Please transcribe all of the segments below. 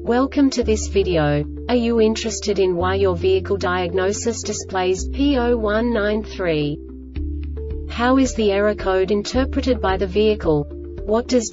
Welcome to this video. Are you interested in why your vehicle diagnosis displays P0193? How is the error code interpreted by the vehicle? What does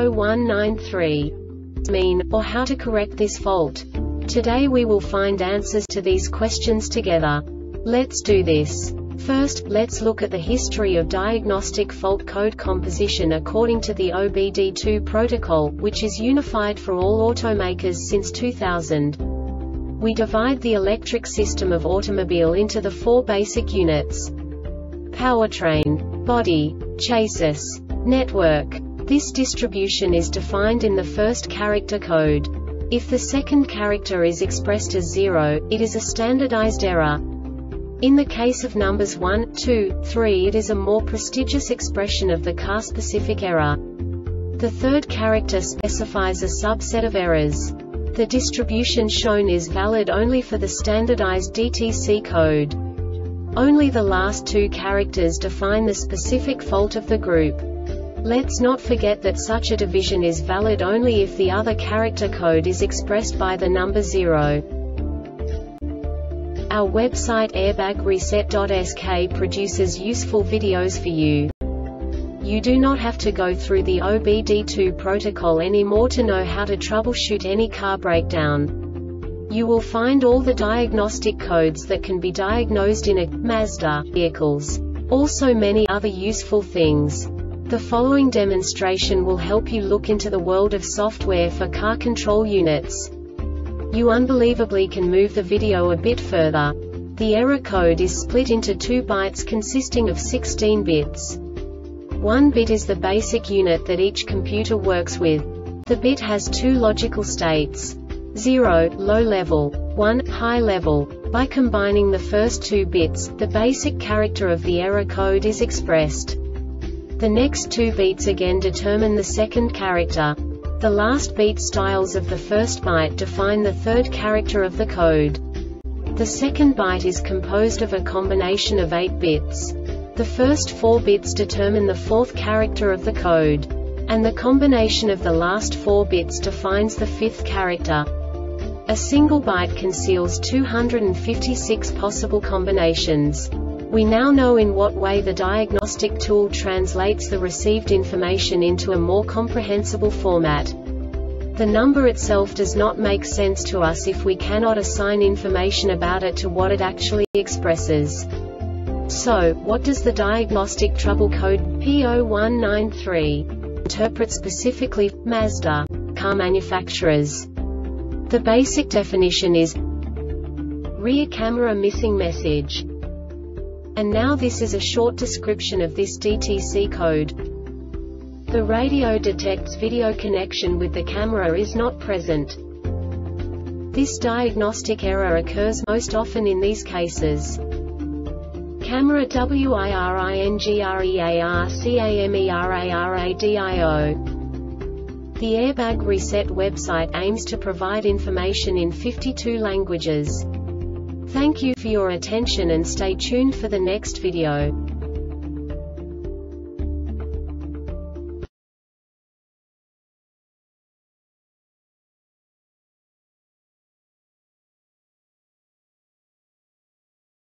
P0193 mean, or how to correct this fault? Today we will find answers to these questions together. Let's do this. First, let's look at the history of diagnostic fault code composition according to the OBD2 protocol, which is unified for all automakers since 2000. We divide the electric system of automobile into the four basic units: powertrain, body, chassis, network. This distribution is defined in the first character code. If the second character is expressed as 0, it is a standardized error. In the case of numbers 1, 2, 3, it is a more prestigious expression of the car-specific error. The third character specifies a subset of errors. The distribution shown is valid only for the standardized DTC code. Only the last two characters define the specific fault of the group. Let's not forget that such a division is valid only if the other character code is expressed by the number 0. Our website airbagreset.sk produces useful videos for you. You do not have to go through the OBD2 protocol anymore to know how to troubleshoot any car breakdown. You will find all the diagnostic codes that can be diagnosed in a Mazda vehicles. Also many other useful things. The following demonstration will help you look into the world of software for car control units. You unbelievably can move the video a bit further. The error code is split into 2 bytes consisting of 16 bits. 1 bit is the basic unit that each computer works with. The bit has 2 logical states: 0, low level, 1, high level. By combining the first 2 bits, the basic character of the error code is expressed. The next 2 beats again determine the second character. The last beat styles of the first byte define the third character of the code. The second byte is composed of a combination of 8 bits. The first 4 bits determine the fourth character of the code. And the combination of the last 4 bits defines the fifth character. A single byte conceals 256 possible combinations. We now know in what way the diagnostic tool translates the received information into a more comprehensible format. The number itself does not make sense to us if we cannot assign information about it to what it actually expresses. So, what does the diagnostic trouble code P0193 interpret specifically for Mazda car manufacturers? The basic definition is rear camera missing message. And now this is a short description of this DTC code. The radio detects video connection with the camera is not present. This diagnostic error occurs most often in these cases: camera wiringrearcameraradio. The Airbag Reset website aims to provide information in 52 languages. Thank you for your attention and stay tuned for the next video.